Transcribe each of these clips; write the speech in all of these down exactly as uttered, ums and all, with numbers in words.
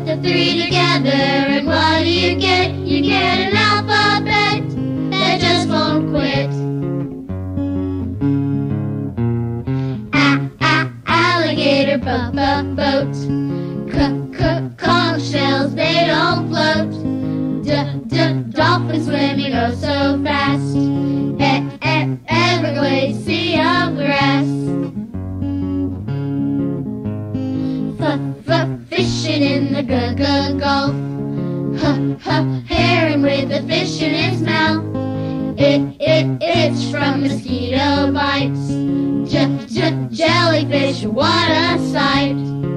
the three together, and what do you get? You get an alphabet that just won't quit. A a alligator, bu bu boat. C c conch shells, they don't float. D d dolphin swimming oh so fast. E e Everglades, sea of grass. F f fishing in the g g Gulf. H h heron with a fish in his mouth. It it it's from mosquito bites. J j jellyfish, what a sight!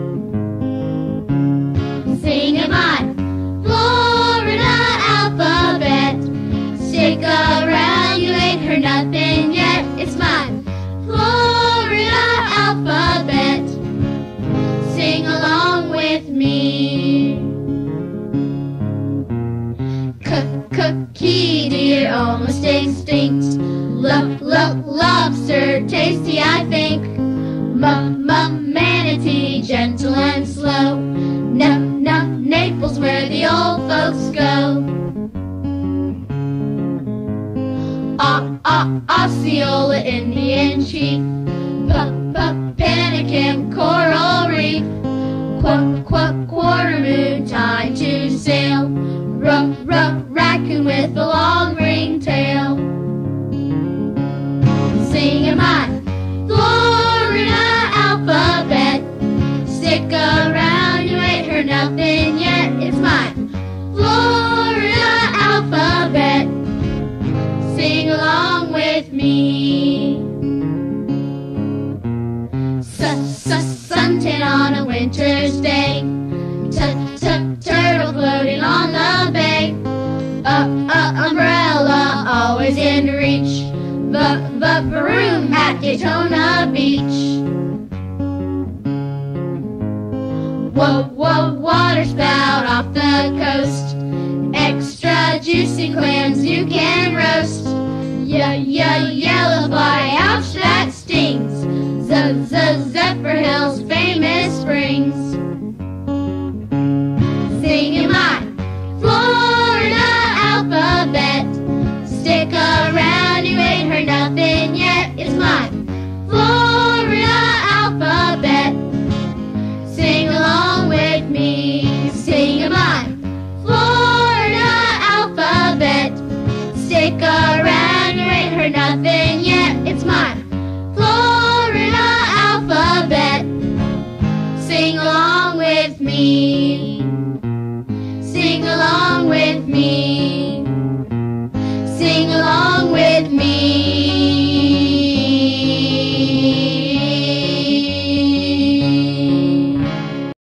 Singing my Florida alphabet. Stick around, you ain't heard nothing yet. It's my Florida alphabet. Sing along with me. C-c-key deer, almost extinct. L-l-lobster, tasty I think. M-m-manatee, gentle and slow. N-n Naples, where the old folks go. Osceola, Indian chief. P-p-Panicum, coral reef. Qu-qu-quarter moon, time to sail. R-r-raccoon with a long ringtail. Singing my Florida alphabet. Stick around, you ain't heard nothing yet. It's my Florida alphabet. Sing along with me. S-s-suntan on a winter's day. T-t-turtle floating on the bay. Uh-uh-umbrella always in reach. V-v-broom at Daytona Beach. Whoa-whoa, waterspout off the coast. Extra juicy clams you can roast. Y-y-yellow fly, ouch, that stings. Z-z-Zephyr Hills, famous springs. Singing my Florida alphabet. Stick around, you ain't heard nothing yet. It's my Florida alphabet. Sing along with me. Sing my Florida alphabet. Stick around, you ain't heard nothing yet. It's my Florida alphabet. Sing along with me. Sing along with me. Sing along.